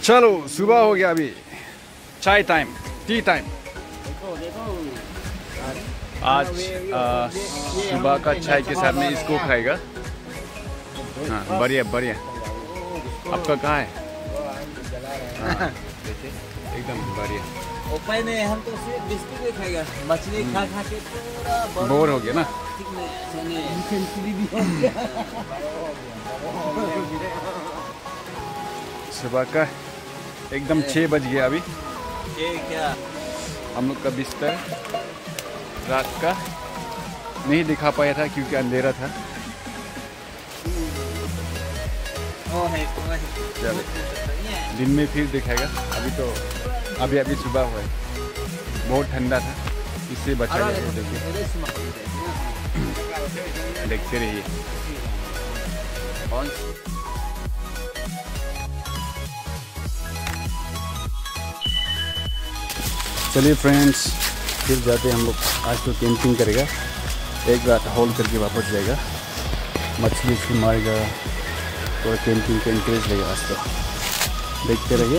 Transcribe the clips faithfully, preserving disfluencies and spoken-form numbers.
चलो सुबह हो गया, अभी चाय टाइम, टी टाइम। आज आ, सुबह का चाय के साथ में इसको खाएगा। हाँ बढ़िया बढ़िया। आपका कहाँ है? हाँ, एकदम बढ़िया। उपाय नहीं, हम तो सिर्फ बिस्कुट ही खाएगा। मछली खा खा के पूरा बोर हो गया ना। सुबह का एकदम छः बज गया अभी। ये क्या हम लोग का बिस्तर रात का नहीं दिखा पाया था क्योंकि अंधेरा था। ओ है, ओ है। चलो दिन में फिर दिखाएगा। अभी तो अभी अभी सुबह हुआ है, बहुत ठंडा था, इससे बचा गया। देखिए देखते रहिए। चलिए फ्रेंड्स, फिर जाते हैं हम लोग। आज तो कैंपिंग करेगा, एक रात होल करके वापस जाएगा। मछली उसको मारेगा और कैंपिंग का इंटरेस्ट रहेगा आज तो। देखते रहिए।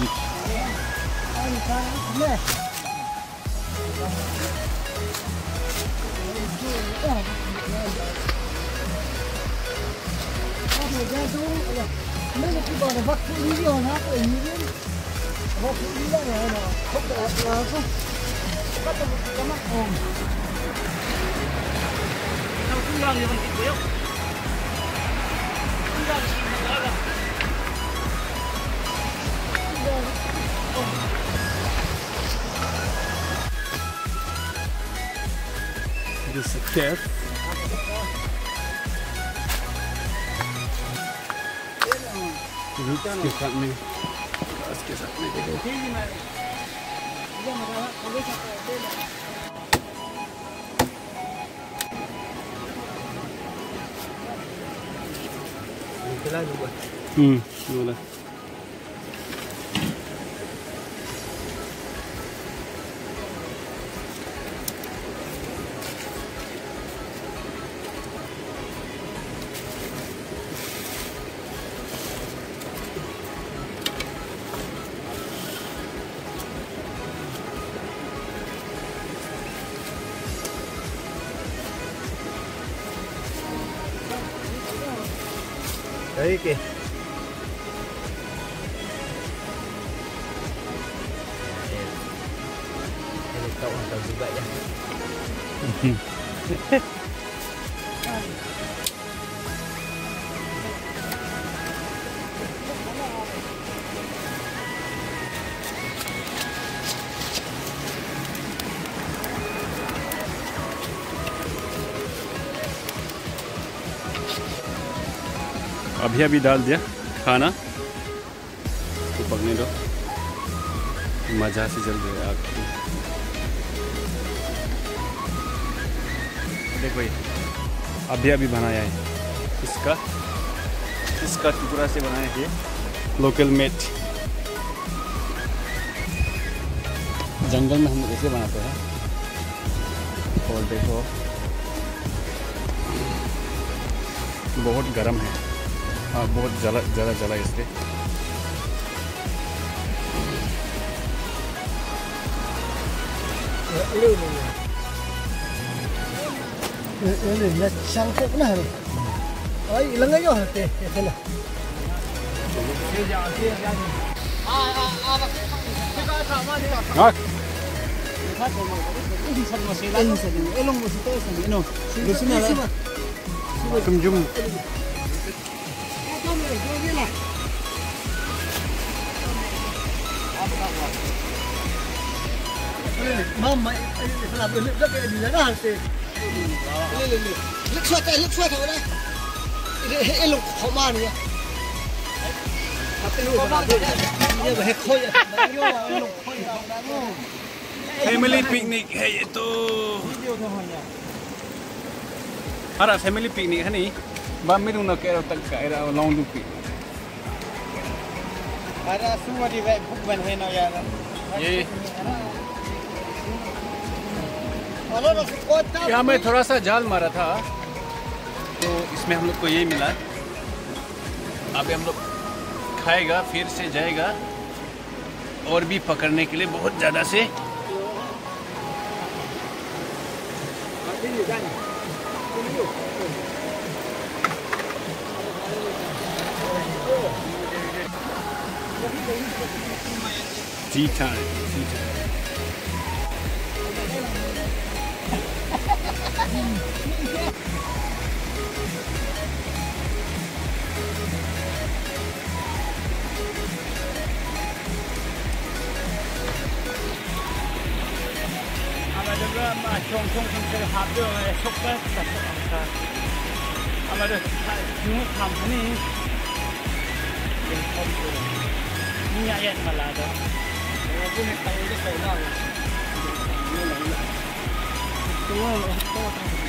This is cat. रूट्स के साथ में, घास के साथ में देखो। हम्म बोला। Đấy kìa. Cậu cậu như vậy à? अभी अभी डाल दिया खाना, तो पकने दो, मज़ा से जल रही है आग। देखो ये अभी अभी बनाया है, इसका इसका टुकड़ा से बनाया है, लोकल मेट। जंगल में हम लोग ऐसे बनाते हैं। और देखो बहुत गर्म है। हाँ बहुत जला ज़्यादा जला इसके। Kum jum. Mama, salah belut dah kayak di sana sih. Ini ini. Lek suat, lek suat apa dah? Ini elok koman ya. Tapi lu dia bahek koi ya. Yo, elok koi ya. Family picnic है ये तो। हरा family picnic है नहीं? बाप में तुम ना कह रहे हो तक कह रहे हो लॉन्ग लुक पिक। हरा सुबह दी वह बुक बन है ना यार। ये यहाँ में थोड़ा सा जाल मारा था, तो इसमें हम लोग को ये मिला। अभी हम लोग खाएगा फिर से जाएगा और भी पकड़ने के लिए बहुत ज़्यादा से। Tea time, tea time. mà trồng trồng trồng cái hạt được này xúc đấy chặt cái hạt à mà được chúng làm cái nàyเป็นคนเดียวนี่ยากมาแล้วเด้อเราไม่ได้ไปได้ไปนอกตัวตัว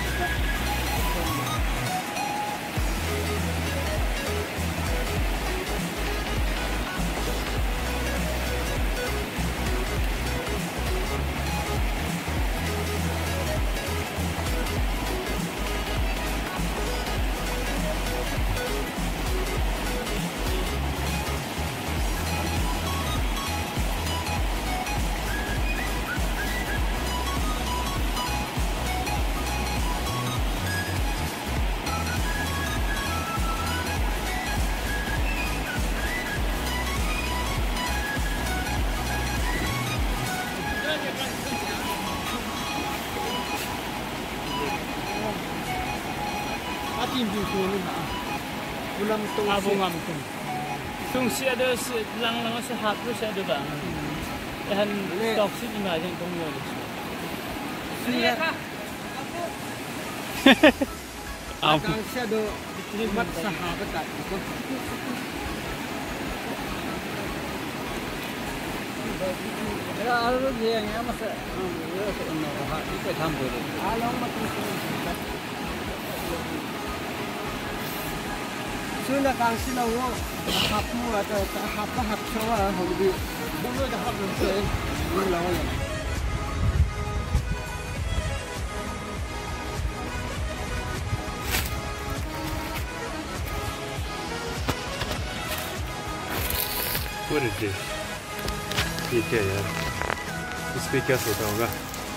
Atin di sini nak, ulang tu. Abang amtum. Tung si ada si lang lang si hapus si ada bang. Dan toksik ni macam tu ni. Siapa? Apa? Kalau si ada diterima sahabat tak? Kalau ada dia yang masa, dia seorang orang itu campur. Alam macam tu. Sudah kang sila wo hap mu atau hap hap sawa hobi bulu dah hap tu bulu lawan What is this? ये क्या यार? इस पे क्या सोता होगा?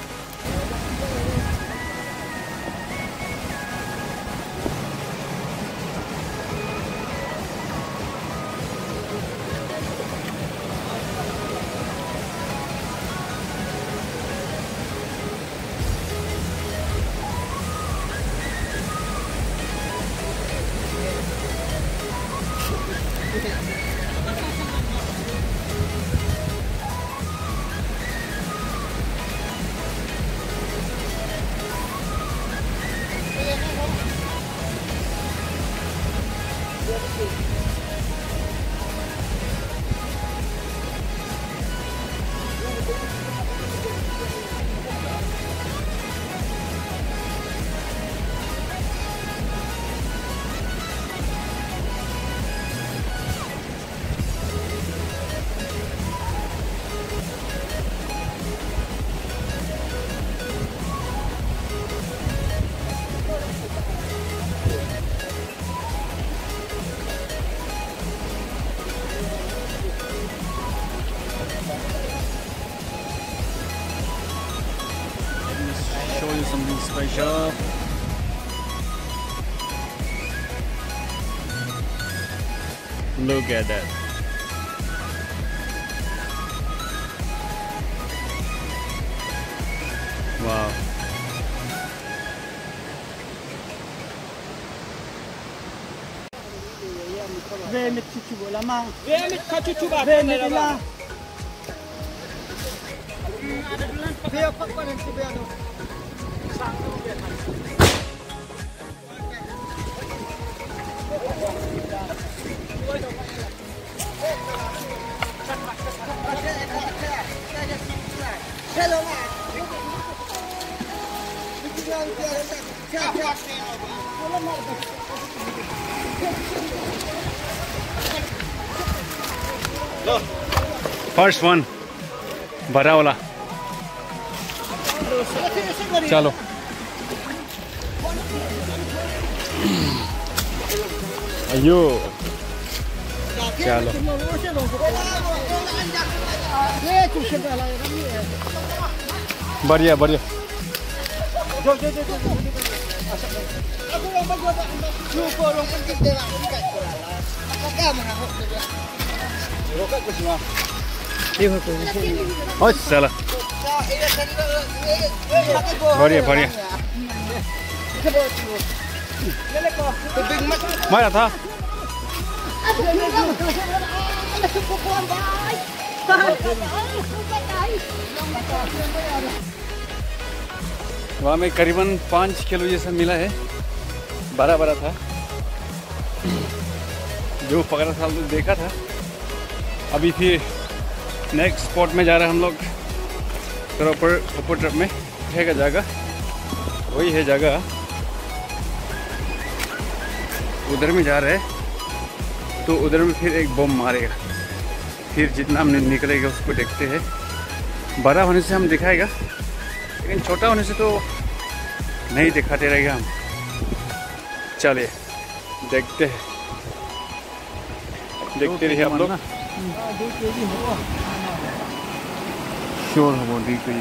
Show you something special. Look at that. Wow. Ve mit cucu bola ma. Ve mit cucu ba. Ve mit la. Ve apa apa yang tu ve ado. First one, बड़ा वाला. चलो. अयो. चलो बढ़िया बढ़िया oh salah बढ़िया बढ़िया mana था वहाँ में करीबन पाँच किलो जैसा मिला है, बड़ा बड़ा था जो पकड़ा था हम देखा था। अभी फिर नेक्स्ट स्पॉट में जा रहे हैं हम लोग, थोड़ा ऊपर ऊपर ट्रप में रहेगा जगह, वही है जगह, उधर में जा रहे हैं। तो उधर में फिर एक बम मारेगा, फिर जितना हम निकलेगा उसको देखते हैं। बड़ा होने से हम दिखाएगा, लेकिन छोटा होने से तो नहीं दिखाते रहेगा हम। चलिए देखते हैं, देखते रहिए आप लोग। श्योर हो दी के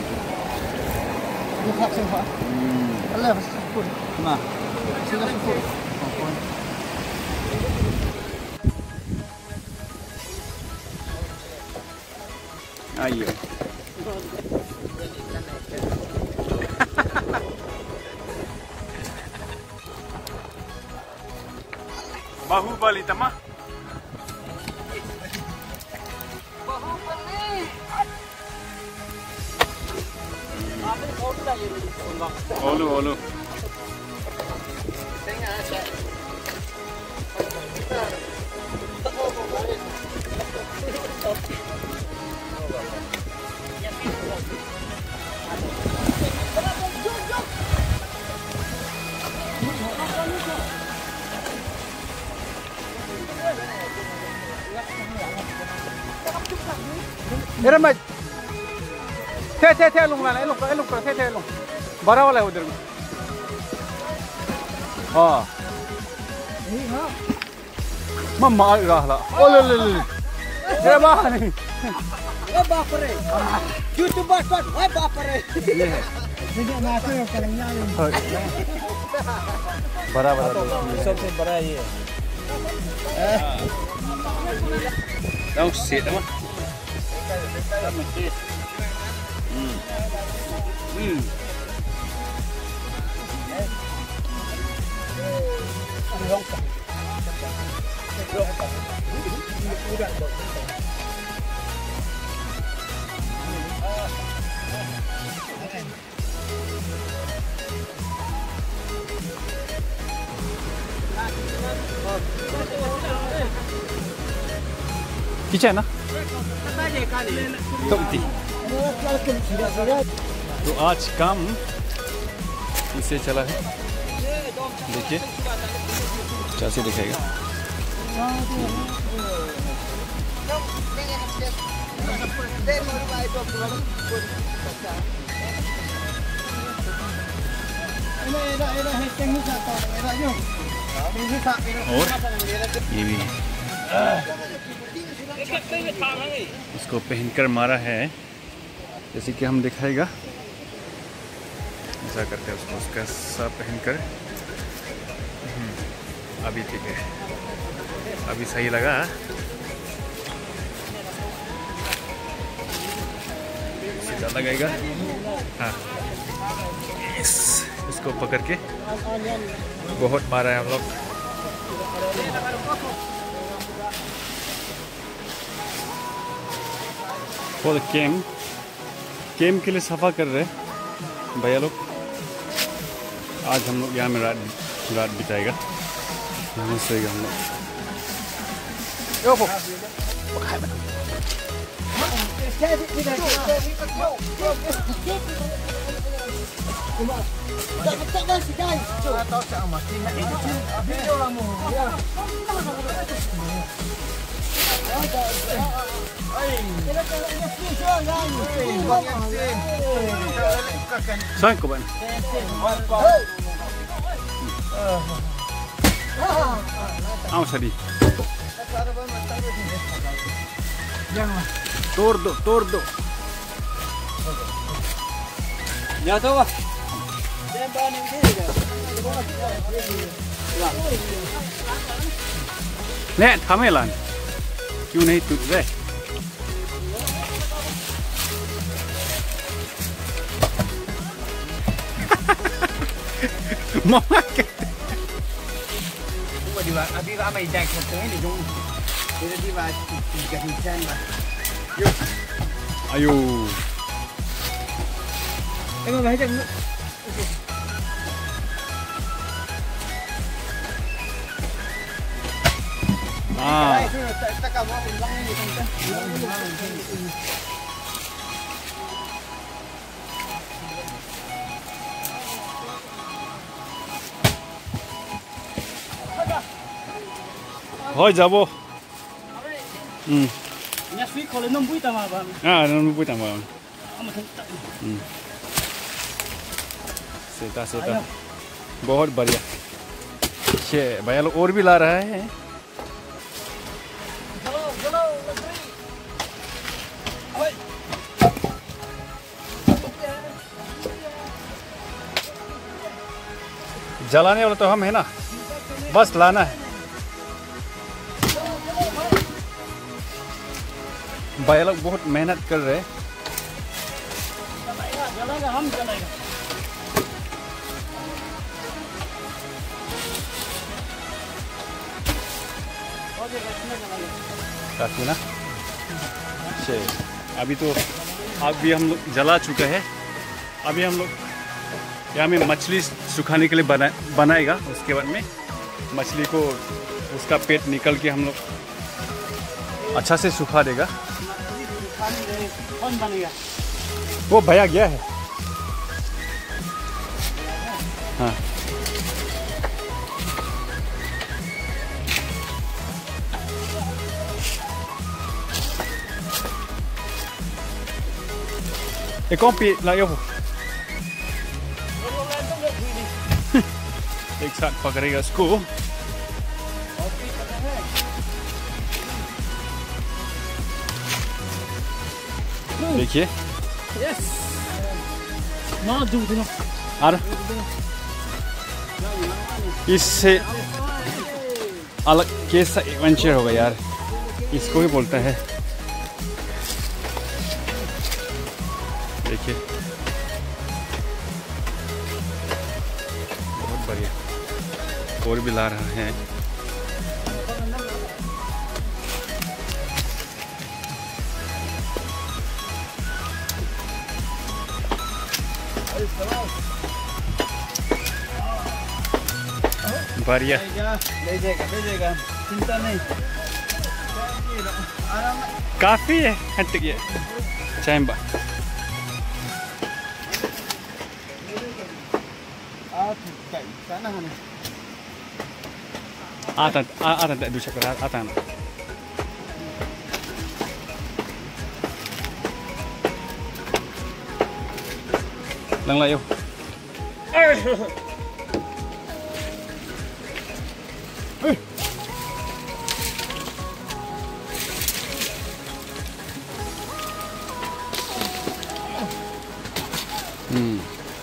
आइए बाहुबली तमा ओलू ओलू इधर में थे थे थे लूँगा ना, लूँगा लूँगा थे थे लूँ बड़ा वाला है उधर में। हाँ मम्मा रहा ला ओले ले ले ये बात नहीं ओ बाप रे यूट्यूबर पर ओए बाप रे ये है बड़ा बड़ा सबसे बड़ा ये Don't sit down. Mm. Mm. Kitchen ना तो तो आज काम इससे चला है, देखिए कैसे दिखेगा। और ये भी इसको पहनकर मारा है, जैसे कि हम दिखाएगा ऐसा करते हैं उसको, उसका सब पहनकर। अभी ठीक है, अभी सही लगा। सीधा लगाएगा, हाँ इस, इसको पकड़ के बहुत मारा है हम लोग। फॉर कैम कैम के लिए सफ़ा कर रहे भैया लोग। आज हम लोग यहाँ में रात रात बिताएगा, यहाँ सोएगा हम लोग। Saan ko ba? Ang sadi. Jangan. तोड़ दो तोड़ दो Ya tahu ah. ले थामे लान क्यों नहीं टूट रहे मम्मा के Di ba, abi ba may jack sa tuwing ni Jung. Pero di ba tiga hujan ba? आयो Tengok ba hajang. हाँ Ay, suno ta ka mo lang ni tanta. हो जाबो हम्म Nya sui kalau nombui tama bang. ah ननु पुता म Amat tak. सेता सेता बहुत बढ़िया छे भैया लोग और भी ला रहा है Hello, hello, Latri. Oi. जलाने वाला तो हम है ना बस लाना है भैया लोग बहुत मेहनत कर रहे हैं Jalaga, jalaga, ham jalaga. Okay, kasih jalaga. काफी ना छे अभी तो अभी हम लोग जला चुके हैं अभी हम लोग यहाँ में मछली सुखाने के लिए बना बनाएगा उसके बाद में मछली को उसका पेट निकल के हम लोग अच्छा से सुखा देगा Kami dari kon baniga. वो भैया गया है हाँ एक कॉपी लाओ एक साथ पकड़ेगा इसको देखिए Yes. No, do do. और इससे अलग कैसा एडवेंचर होगा यार इसको ही बोलता है देखिए बहुत बढ़िया और भी ला रहा है बढ़िया ले जाएगा ले जाएगा चिंता नहीं आराम काफी है हट गया चैम्बा Sana hani. आता आता आता दूसरा आता ना लंग लायो हम्म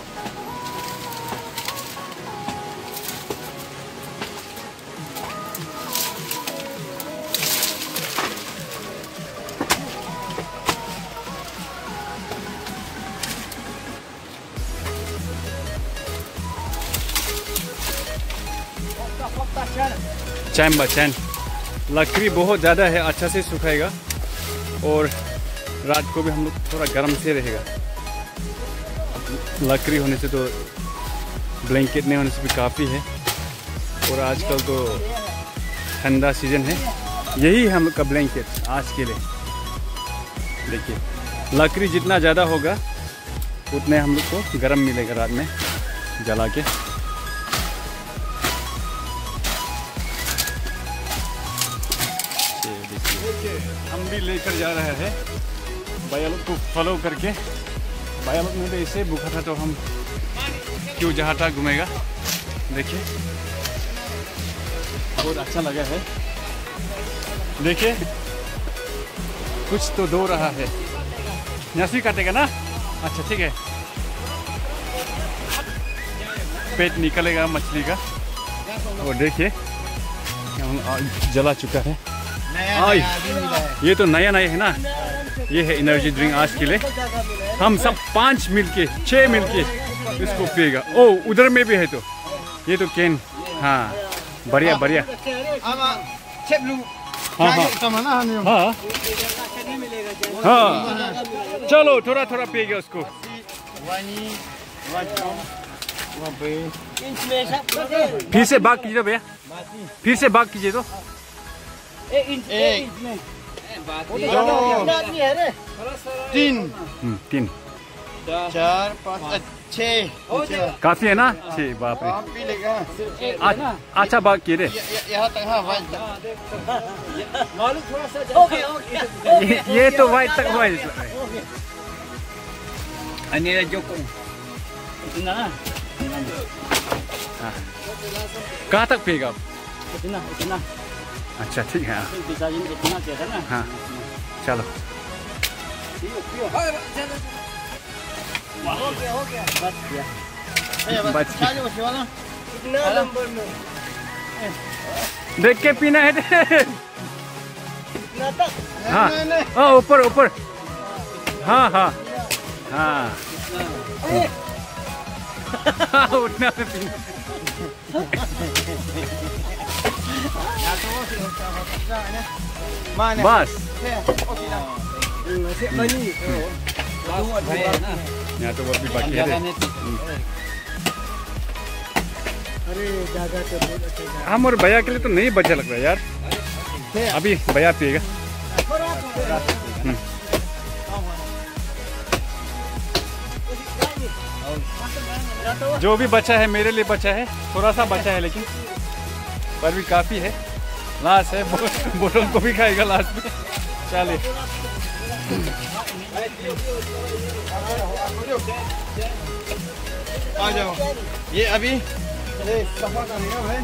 चैन बा चैन लकड़ी बहुत ज़्यादा है अच्छा से सुखाएगा और रात को भी हम लोग थोड़ा गर्म से रहेगा लकड़ी होने से तो ब्लैंकेट नहीं होने से भी काफ़ी है और आजकल तो ठंडा सीज़न है यही है हम लोग का ब्लैंकेट आज के लिए देखिए लकड़ी जितना ज़्यादा होगा उतने हम लोग को गर्म मिलेगा रात में जला के हम भी लेकर जा रहे हैं भैया लोग को फॉलो करके भैया लोग ने तो इसे भूखा था तो हम क्यों जहाँ तक घूमेगा देखिए बहुत अच्छा लगा है देखिए कुछ तो दो रहा है। यहाँ से काटेगा ना? अच्छा ठीक है। पेट निकलेगा मछली का। और देखिए जला चुका है। नया ये तो नया नया है ना। ये है एनर्जी ड्रिंक आज के लिए। हम सब पांच मिलके छह मिलके इसको पिएगा। ओ उधर में भी है तो ये तो कैन। हाँ बढ़िया बढ़िया। हाँ हाँ हाँ हाँ चलो थोड़ा थोड़ा पिएगा उसको। फिर से बात कीजिए भैया, फिर से बात कीजिए तो। एक तीन तीन चार पाँच छः काफी है ना? छः बाप रे। अच्छा बात किए रे। यहाँ तक। हाँ ये, ये तो वाइट तक हुआ है। कहाँ तक पिएगा? इतना इतना। अच्छा ठीक है। इतना किया था ना। हाँ चलो हो गया हो गया बस गया। बच गया। कितना नंबर में देख के पीना है। कितना तक? हाँ हाँ ऊपर ऊपर। हाँ हाँ हाँ उठना में पीना। बस यहाँ तो वो भी बाकी है। हम और भैया के लिए तो नहीं बचा लग रहा यार। अभी भैया पिएगा। जो भी बचा है मेरे लिए बचा है। थोड़ा सा बचा है लेकिन पर भी काफी है। लास्ट है बोतल को भी खाएगा लास्ट में। चलिए आ जाओ। ये अभी सफा करेगा भाई।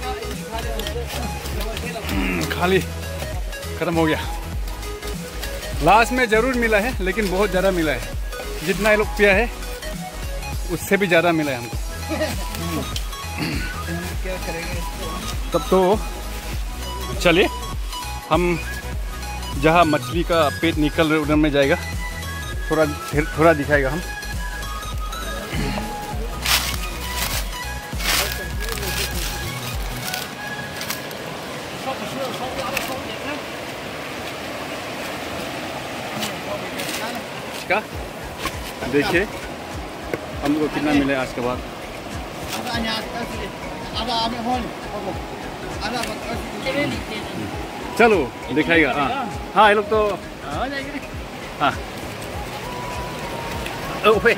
खाली खत्म हो गया। लास्ट में जरूर मिला है लेकिन बहुत ज़्यादा मिला है। जितना ये लोग पिया है उससे भी ज़्यादा मिला है हमको। क्या करेंगे? तब तो चलिए हम जहाँ मछली का पेट निकल रहा है उधर में जाएगा। थोड़ा थोड़ा दिखाएगा हम। का देखिए हमको कितना मिले आज के बाद। चलो दिखाएगा। हाँ हाँ ये लोग तो हाँ ओपे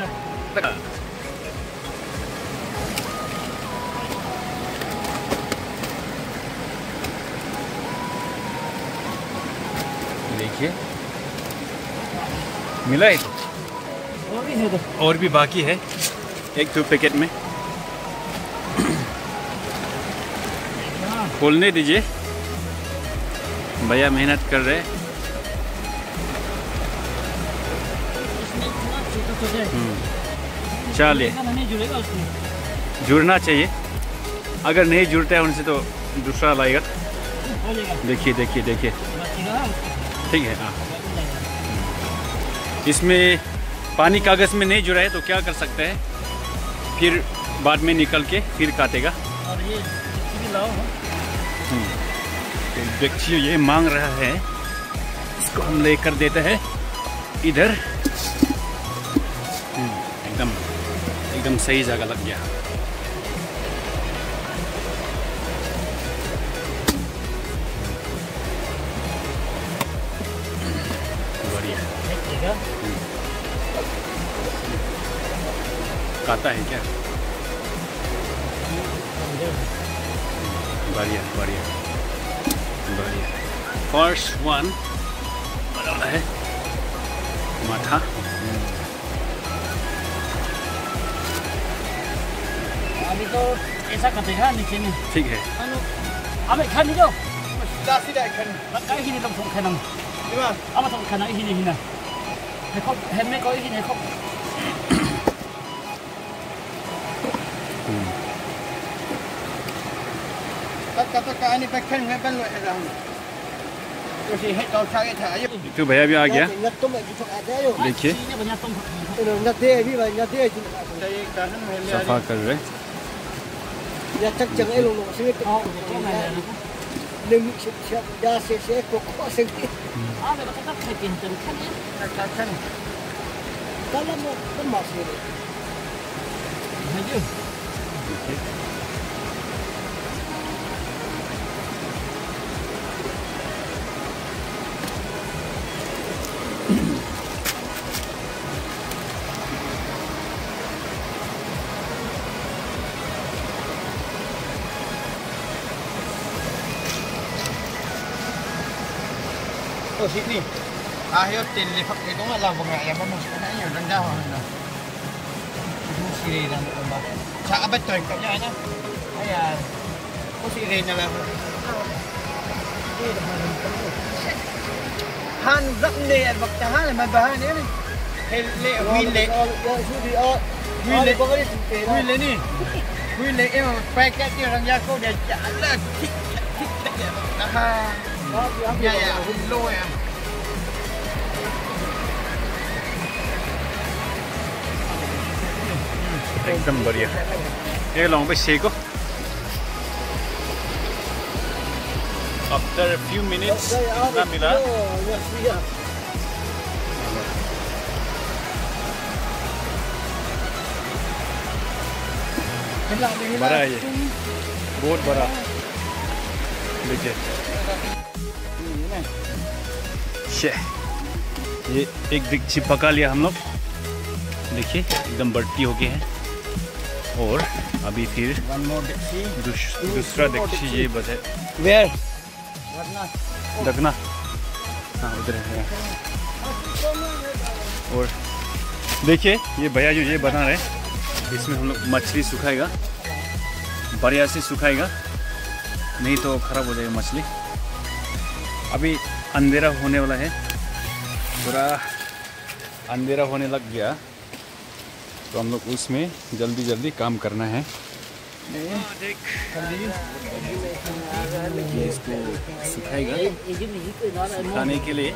देखिए मिला है। और भी है तो और भी बाकी है एक दो पैकेट में। खोलने दीजिए, भैया मेहनत कर रहे हैं। चलिए नहीं जुड़ेगा उसमें। जुड़ना चाहिए। अगर नहीं जुड़ता है उनसे तो दूसरा लाएगा। देखिए देखिए देखिए ठीक है। हाँ इसमें पानी कागज़ में नहीं जुड़ा है तो क्या कर सकते हैं, फिर बाद में निकल के फिर काटेगा। और ये भी लाओ। तो देखिए ये मांग रहा है, इसको हम लेकर देते हैं इधर। एकदम एकदम सही जगह लग गया। बढ़िया। काटा है क्या? बढ़िया बढ़िया बढ़िया। फर्स्ट वन बड़ा है माथा। अभी तो ऐसा कटेगा नीचे में। ठीक है। अबे खा लीजिए। Dah tidak kan. Cái gì trong thùng khăn nằm. Đúng không? Ông mà thùng khăn này gì này nè. Hay không, hay mấy cái gì này không. Tất cả tất cả này phải khen ngay bên loại rằng. Tôi chỉ hết câu sai cái thả. तो भैया भी आ गया Nhặt tôm này cũng ada yo. देखिए Nhặt thế đi vậy, nhặt thế. सफा कर रहे Ya chắc chắn ấy luôn luôn sẽ cái này. Đừng sẽ ra sẽ sẽ có có sẽ. À, vậy mà cái tóc phải tiền từng khăn nhé. Chắc chắn. Đó là một cái mỏ gì đấy. Thấy chưa? Ở sini. Ah, yo tin lipat itu nggak lah bunga ya, mau sebenarnya udah jauh dah. Itu sini dan rumah. Cak apa tuh kayaknya aja. Ayah. Oh sini lah. Han rất nè vật trả này mà bà này này. Hay lệ huy lệ. Huy lệ có cái huy lệ nè. Huy lệ em phải cái tiêu thằng gia cô để trả là thích thích thích. Ha. Dạ dạ, lôi à. एकदम बढ़िया ये long पे शेको after a few minutes ना मिला बड़ा है ये बहुत बड़ा देखिए ये एक डिक्ची पका लिया हम लोग देखिए एकदम बढ़ती हो गई है और अभी फिर दूस, दूसरा डिक्ची ये बचे Where? दगना हाँ उधर है और देखिए ये भैया जो ये बना रहे इसमें हम लोग मछली सुखाएगा बढ़िया से सुखाएगा नहीं तो खराब हो जाएगा मछली अभी अंधेरा होने वाला है पूरा अंधेरा होने लग गया तो हम लोग उसमें जल्दी जल्दी काम करना है ये इसको सुखाएगा सुखाने के लिए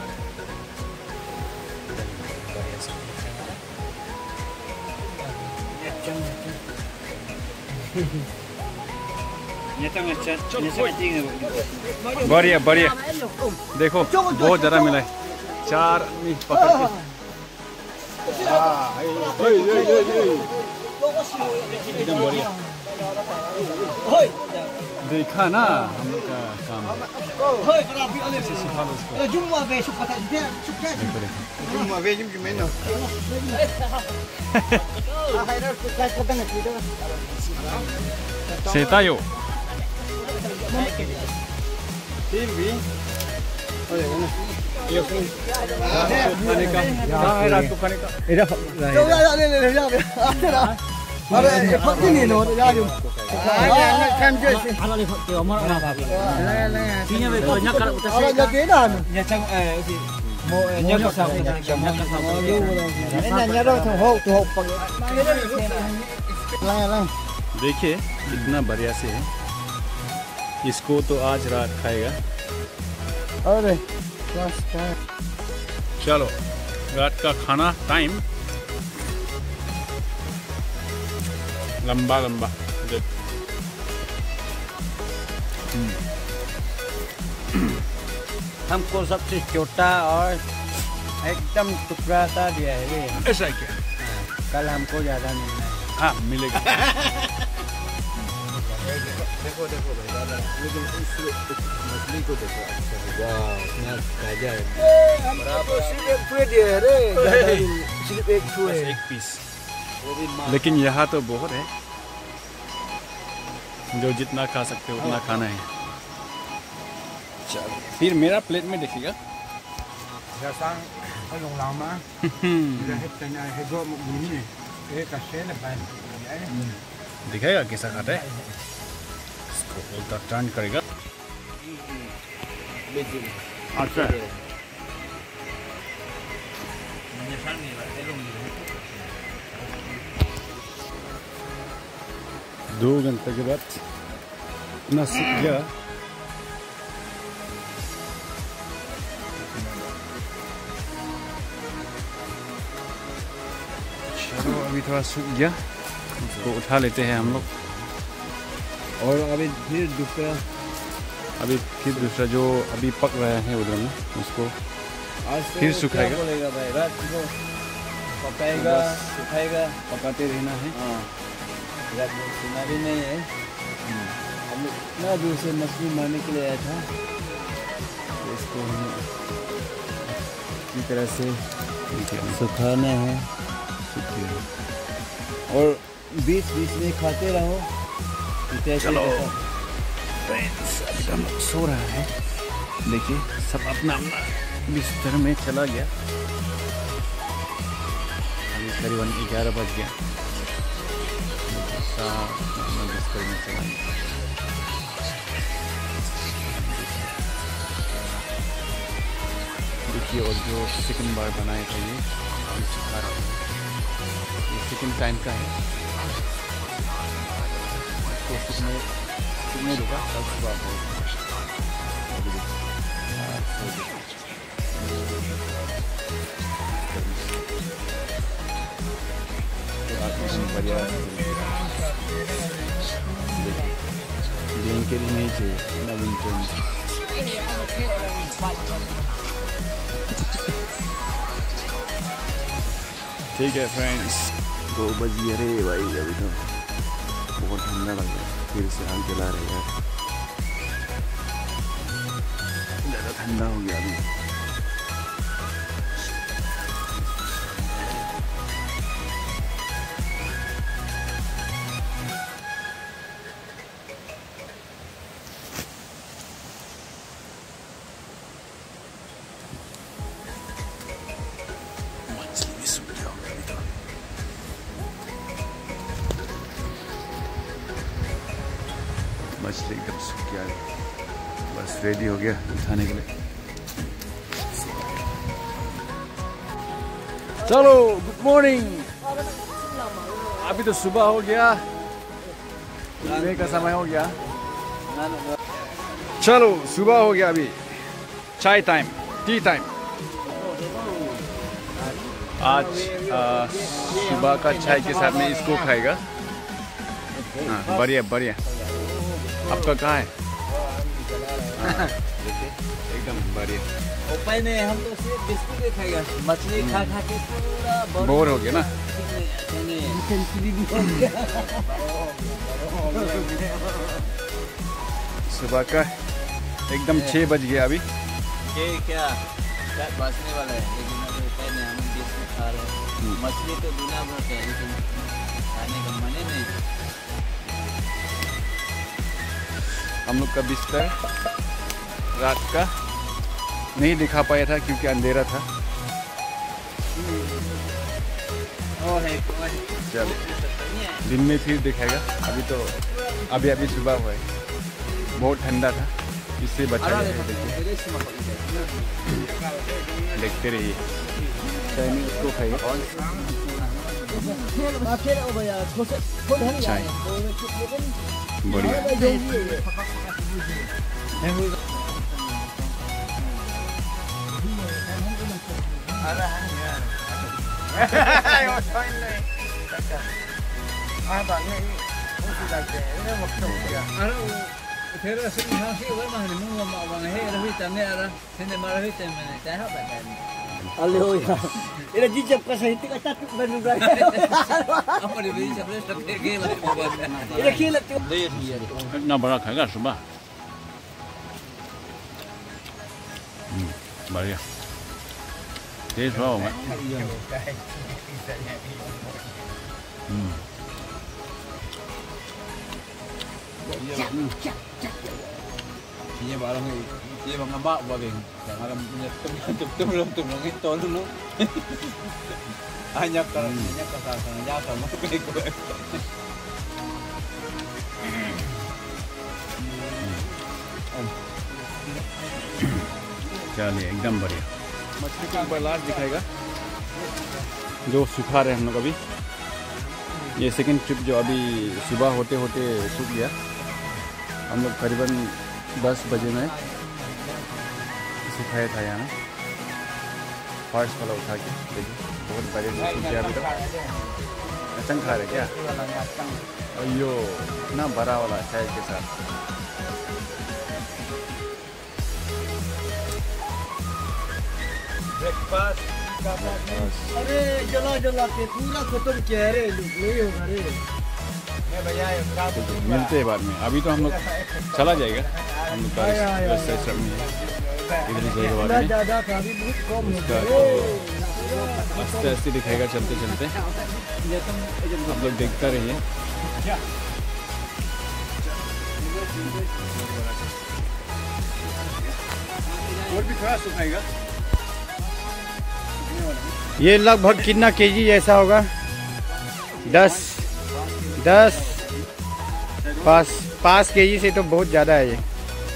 बढ़िया बढ़िया देखो बहुत ज़्यादा मिला है चार आदमी पकड़ के एकदम बढ़िया देखा ना हम लोग का काम ऐसे सुखा लो उसको Jumpa be suka tak dia suka. देखो देखो Jumpa be jum gimana? Akhirnya suka kadang gitu. सेता यो Timbi. Oh ya mana? Iya sini. खाने का यहाँ है रात को खाने का Jauh ya ya ya ya. Ada dah. Ada cepat ini no ya jum. Ada kan je sih. Ala lihat ke Omar apa apa. Sini be banyak kalau utas. Ada jaga dah. Ya cang eh si mau nyakak sama nyakak sama. Ini nyaro tu ho tu ho pang. Lang lang. देखिए कितना बढ़िया से है इसको तो आज रात खाएगा अरे बस चलो रात का खाना टाइम लंबा लंबा हमको सबसे छोटा और एकदम टुकड़ा सा दिया है ये ऐसा क्या कल हमको ज़्यादा मिलना है हाँ मिलेगा देखो देखो भाई लेकिन इस मछली को देखो वाह इतना ताजा है बराबर सिर्फ पूरे दे रे सिर्फ एक छुए बस एक पीस लेकिन यहाँ तो बहुत है जो जितना खा सकते हो उतना खाना है चलो फिर मेरा प्लेट में देखिएगा giờ sang cái lồng lòng mà giờ hết cái này hết gom một miếng này cái cà xế là bài दिखाएगा कैसा खाता है इसको उल्टा टर्न करेगा Beijing. अच्छा दो घंटे के बाद इतना सीख गया। चलो अभी थोड़ा सूख गया, उसको उठा लेते हैं हम लोग। और अभी फिर दूसरा अभी फिर दूसरा जो अभी पक रहा है उधर में उसको आज तो फिर सुखाएगा। क्या बोलेगा भाई, रात को पकाएगा सुखाएगा। पकाते रहना है। हाँ रात में सुना भी नहीं है। हम लोग इतना दूर से मछली मारने के लिए आया था, तो इसको हम इसी तरह से सुखाना है और बीच बीच में खाते रहो। चलो फ्रेंड्स, अभी हम लोग सो रहा है। देखिए सब अपना अपना बिस्तर में चला गया। अभी करीबन ग्यारह बज गया। सब अपना बिस्तर में चला गया। देखिए और जो सेकंड बार बनाया था ये अभी सुखा रहा हूँ। ये सेकंड टाइम का है। इसको सूखने सूखने देगा, कल सुबह होगा। बढ़िया ब्लैंकेट नहीं चाहिए ना विंटर में। ठीक है फ्रेंड्स, दो बज गए रे भाई। अभी तो बहुत ठंडा लग रहा है, फिर से आग जला रहे यार। ज़्यादा ठंडा हो गया अभी। मछली भी सूख गया होगा अभी तो। मछली एकदम सूख गया है, बस रेडी हो गया उठाने के लिए। चलो गुड मॉर्निंग। अभी तो सुबह हो गया, उठने का समय हो गया। चलो सुबह हो गया, अभी चाय टाइम, टी टाइम। आज आ, सुबह का चाय के साथ में इसको खाएगा। हाँ बढ़िया बढ़िया। आपका कहाँ है? एकदम बढ़िया। उपाय नहीं, हम तो सिर्फ बिस्कुट ही खाएगा। मछली खा खा के पूरा बोर हो गया ना। सुबह का एकदम छः बज गया अभी। ये क्या रात बजने वाला है, लेकिन अभी उपाय नहीं, हम बिस्कुट खा रहे हैं। मछली तो बिना भर है, लेकिन खाने का मन ही नहीं। हम लोग का बिस्तर रात का नहीं दिखा पाया था क्योंकि अंधेरा था। चलो दिन में फिर दिखाएगा। अभी तो अभी अभी सुबह हुआ है, बहुत ठंडा था, इससे बचा गया। देखते रहिए, चाय में उसको खाएगा। चाय बढ़िया। Ini jijab ka sa hitik at tatuk ba nung gaya? Apa dia beli sampai sampai gila tu buat. Ini kilat tu. इतना बड़ा खाएगा सुबह। बढ़िया टेस्ट हुआ होगा। Ini barang ni, ini bang abak buat beng. Malam punya tum tum tum tum tum lagi ton dulu. Hanya kalau hanya kalau sana jauh sama beli gue. Hmm. चलिए एकदम बढ़िया। मछली का एक बार लास्ट दिखाएगा जो सुखा रहे हम लोग अभी। ये सेकंड ट्रिप जो अभी सुबह होते होते सूख गया। हम लोग करीबन दस बजे में सुखाया था यहाँ में। फर्स्ट वाला उठा के देखिए बहुत बड़े से सूख गया अभी तक। अचंग खा रहे क्या? अयो इतना बड़ा वाला चाय के साथ। ब्रेकफास्ट। अरे जला जला के पूरा खत्म किया रे, नहीं होगा रे। मैं भैया मिलते हैं बाद में। अभी तो हम लोग चला जाएगा। हम लोग इधर ही जाएगा बाद में। ज़्यादा था अभी बहुत कम उसका आस्ते आस्ते दिखाएगा चलते चलते। आप लोग देखता रहिए। और भी थोड़ा सुखाएगा। ये लगभग कितना केजी जैसा होगा? दस दस पाँच पाँच केजी से तो बहुत ज़्यादा है ये।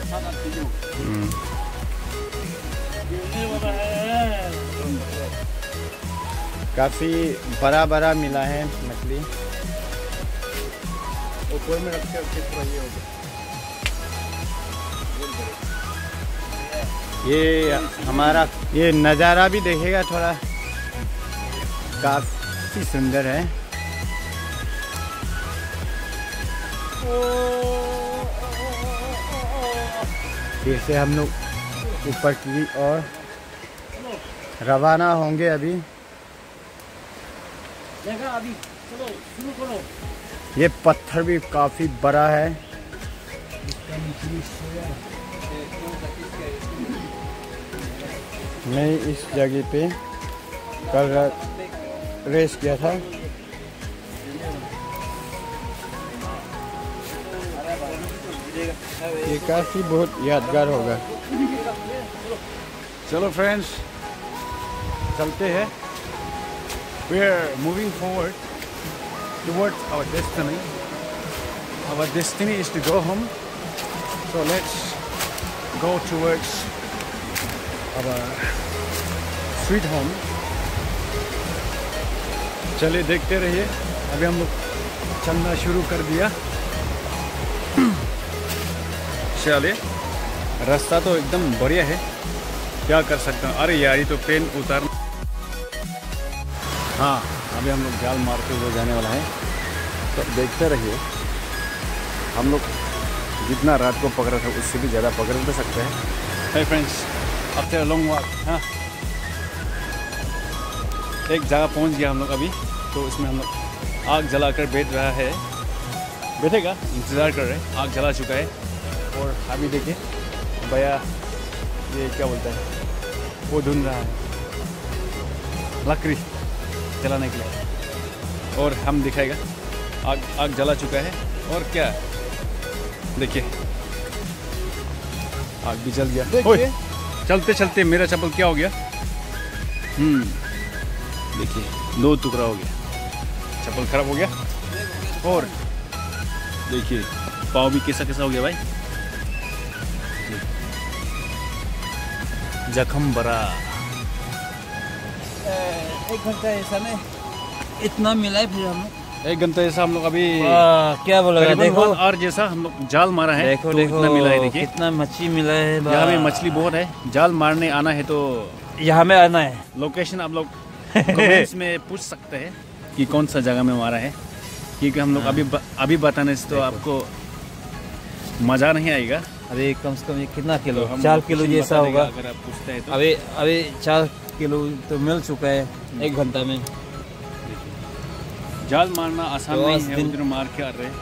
काफ़ी बड़ा बड़ा मिला है मछली। ऊपर में रख के रखे थोड़ा ये होगा। ये हमारा ये नज़ारा भी देखेगा थोड़ा, काफ़ी सुंदर है। फिर से हम लोग ऊपर की ओर रवाना होंगे अभी। अभी चलो शुरू करो। ये पत्थर भी काफ़ी बड़ा है। मैं इस जगह पे कल रेस किया था। ये काफ़ी बहुत यादगार होगा। चलो फ्रेंड्स चलते हैं। We are moving forward towards our destiny. Our destiny is to go home. So let's go towards our sweet home. चलिए देखते रहिए। अभी हम लोग चलना शुरू कर दिया। चलिए रास्ता तो एकदम बढ़िया है, क्या कर सकते हैं। अरे यार ये तो पेन उतार। हाँ अभी हम लोग जाल मारते हुए जाने वाला है, तो देखते रहिए। हम लोग जितना रात को पकड़ा था उससे भी ज़्यादा पकड़ भी सकते हैं। Hi friends, after long walk हाँ एक जगह पहुंच गया हम लोग अभी। तो इसमें हम लोग आग जलाकर बैठ रहा है, बैठेगा इंतज़ार कर रहे हैं। आग जला चुका है और अभी देखिए भैया ये क्या बोलता है, वो ढूंढ रहा है लकड़ी जलाने के लिए। और हम दिखाएगा आग आग जला चुका है। और क्या देखिए आग भी जल गया। ओए चलते चलते मेरा चप्पल क्या हो गया? हम्म देखिए दो टुकड़ा हो गया, चप्पल खराब हो गया। और देखिए पाँव भी कैसा कैसा हो गया भाई, जख्म बड़ा। एक घंटा ऐसा में इतना मिला है। फिर हम एक घंटा जैसा हम लोग अभी क्या बोलेगा, देखो और जैसा हम लोग जाल मारा है। देखो तो देखो इतना मिला है। देखिए कितना मच्छी मिला है। यहाँ में मछली बहुत है। जाल मारने आना है तो यहाँ में आना है। लोकेशन आप लोग कमेंट्स में पूछ सकते हैं कि कौन सा जगह में मारा है, क्योंकि हम लोग अभी अभी बताने से तो आपको मज़ा नहीं आएगा। अभी कम से कम ये कितना किलो, तो चार किलो जैसा होगा। अगर आप पूछते हैं तो अभी अभी चार किलो तो मिल चुका है एक घंटा में। जाल मारना आसान तो नहीं है, दिन- उधर मार के आ रहे हैं।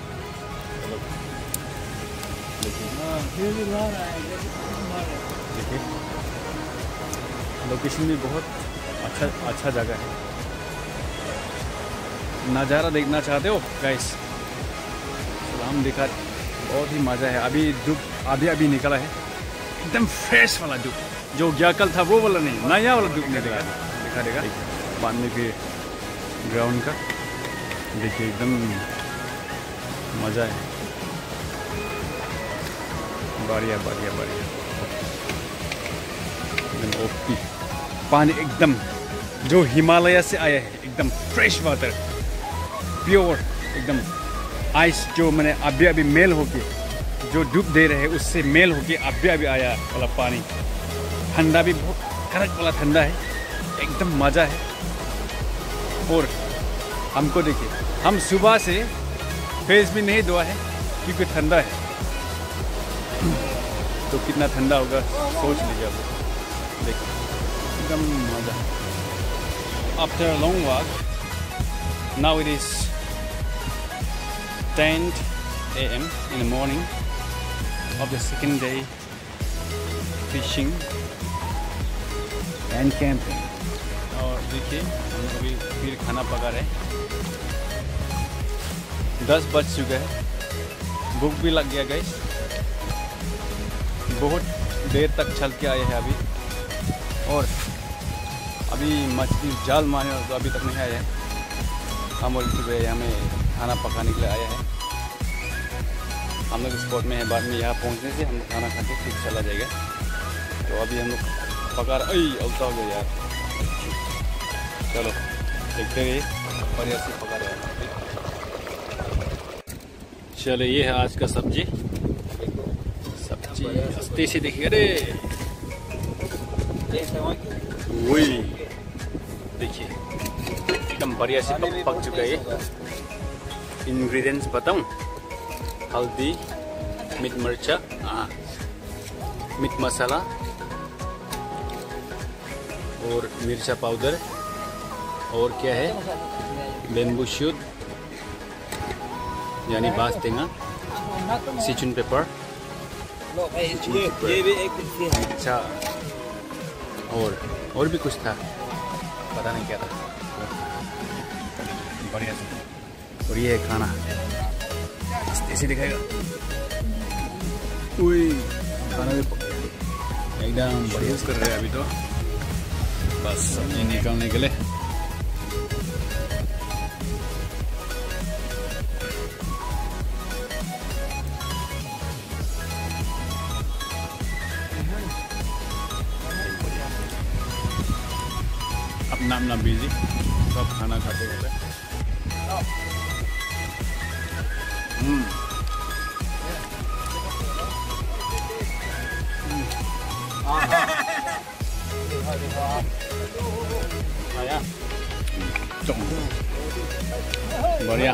देखिए लोकेशन भी बहुत अच्छा अच्छा जगह है। नज़ारा देखना चाहते हो गाइस? तो हम दिखा, बहुत ही मज़ा है। अभी धूप अभी अभी निकला है, एकदम फ्रेश वाला धूप। जो गया कल था वो वाला नहीं, नया वाला धूप नहीं दिखा दिखा देगा बांधने के ग्राउंड का। देखिए एकदम मज़ा है। बढ़िया बढ़िया बढ़िया। एकदम ओपी पानी, एकदम जो हिमालय से आया है, एकदम फ्रेश वाटर, प्योर एकदम। आइस जो मैंने अभी अभी मेल होके जो डूब दे रहे हैं उससे मेल होके अभी अभी आया वाला पानी, ठंडा भी बहुत कड़क वाला ठंडा है, एकदम मज़ा है। और हमको देखिए, हम सुबह से फेस भी नहीं धोआ है क्योंकि ठंडा है, तो कितना ठंडा होगा सोच लीजिए आप। देखिए एकदम मज़ा। After a long walk, now it is ten A M in the morning of the second day fishing and camping। और देखिए हम अभी फिर खाना पका रहे हैं, दस बज चुका है, भूख भी लग गया गाइस। बहुत देर तक चल के आए हैं अभी, और अभी मछली जाल मारने तो अभी तक नहीं आया है। हम और सुबह हमें खाना पकाने के लिए आया है। हम लोग स्पॉट में है, बाद में यहाँ पहुँचने से हम लोग खाना खा के फिर चला जाएगा। तो अभी हम लोग पका रहे, उल्टा हो गया यार। चलो देखते रहिए, और ऐसे पका रहे हैं। चलो ये है आज का सब्जी। सब्जी हस्ते से देखिए, अरे वही देखिए एकदम बढ़िया से पक, पक चुका है। इंग्रेडिएंट्स बताऊं, हल्दी, मीट मिर्चा, मीट मसाला और मिर्चा पाउडर, और क्या है बेम्बू शूट यानी बांस टेंगा, सीचुन पेपर, अच्छा और और भी कुछ था, पता नहीं क्या था, बढ़िया से। और ये है खाना, ऐसे दिखाएगा। उई खाना भी एकदम बढ़िया से कर रहे हैं अभी तो, बस सब्जी निकालने के लिए। अपना अपना बिजी, सब खाना खाते हुए। हम्म आया बढ़िया,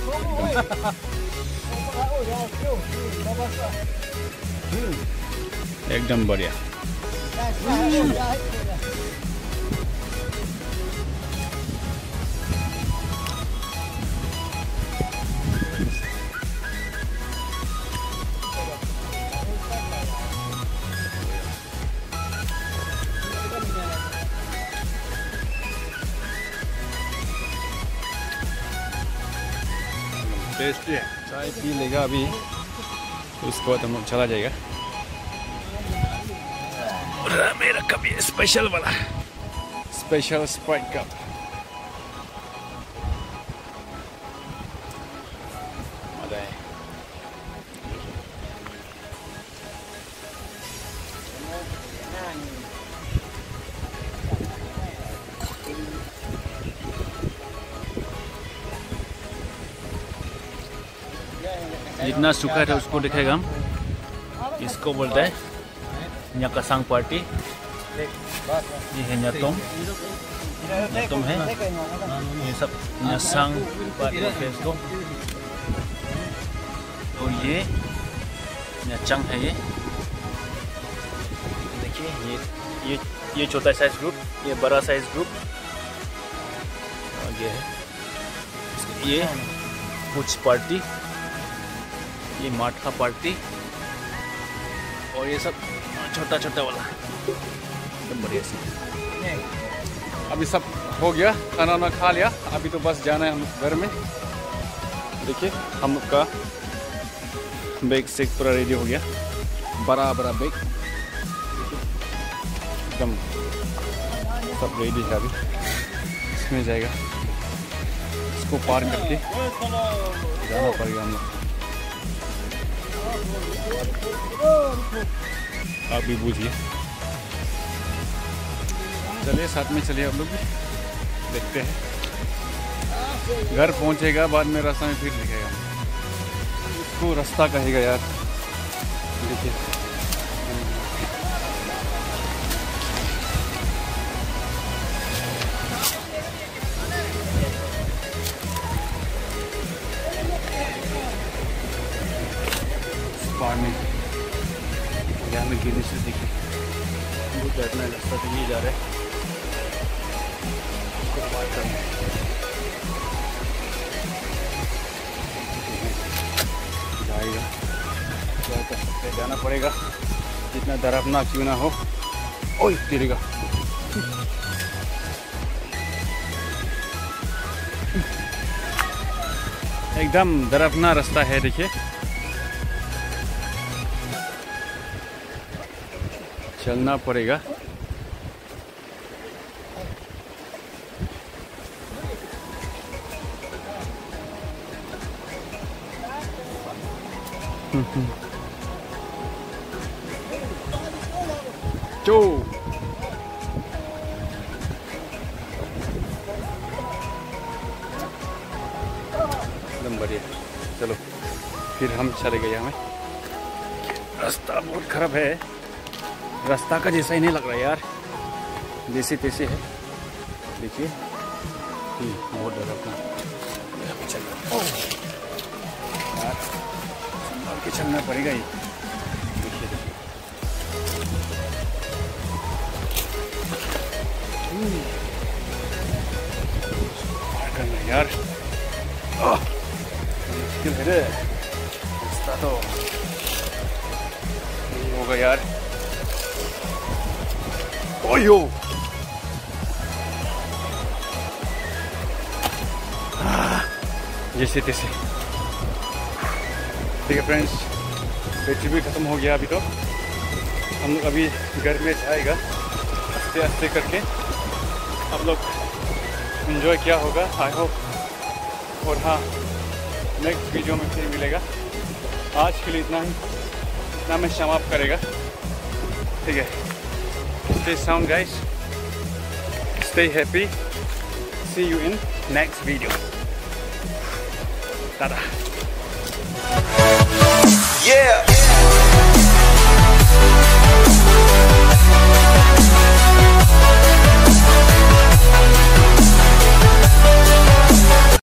एकदम बढ़िया। टेस्टी है। चाय पी लेगा अभी, तो उसके बाद हम लोग चला जाएगा। और मेरा कप ये स्पेशल वाला, स्पेशल स्प्राइट कप। मजा है। जितना सूखा था उसको दिखाएगा हम। इसको बोलते हैं न्याकासांग पार्टी। ये है न्यातोम, न्यातोम है ये सब, न्यासांग पार्टी है इसको। और ये न्याचांग है। ये देखिए, ये ये ये छोटा साइज ग्रुप, ये बड़ा साइज ग्रुप, और ये है ये कुछ पार्टी, ये माठा पार्टी, और ये सब छोटा छोटा वाला, एकदम बढ़िया से। अभी सब हो गया, खाना वाना खा लिया, अभी तो बस जाना है हम घर में। देखिए हम लोग का बैग से पूरा रेडी हो गया, बड़ा बड़ा बैग एकदम सब रेडी है। अभी इसमें जाएगा, इसको पार करके जाना पड़ेगा हम लोग। आप भी बूझिए। चलिए साथ में चलिए हम लोग भी देखते हैं। घर पहुंचेगा बाद में रास्ता में फिर दिखेगा, इसको रास्ता कहेगा यार। देखिए में यहाँ में गिरने से देखिए बहुत डरना रास्ता तो ये जा रहा है, इसको पार करना जाएगा, क्या कर सकते हैं, जाना पड़ेगा जितना डरावना क्यों ना हो। ओए तेरेगा एकदम डरावना रास्ता है, देखिए चलना पड़ेगा। जो एकदम बढ़िया, चलो फिर हम चले गए। हमें रास्ता बहुत खराब है, रास्ता का जैसा ही नहीं लग रहा यार, जैसे तैसे है। देखिए बहुत डर अपना चल रहा यार, संभाल के चलना पड़ेगा ये। देखिए पार करना यार, मुश्किल है रे, रास्ता तो नहीं होगा यार। ओयो जैसे तैसे। ठीक है फ्रेंड्स, बैटरी भी ख़त्म हो गया अभी, तो हम लोग अभी घर में जाएगा आस्ते आस्ते करके। आप लोग एंजॉय किया होगा आई होप, और हाँ नेक्स्ट वीडियो में फिर मिलेगा। आज के लिए इतना ही, इतना में समाप्त करेगा। ठीक है, stay sound guys, stay happy, see you in next video, tada।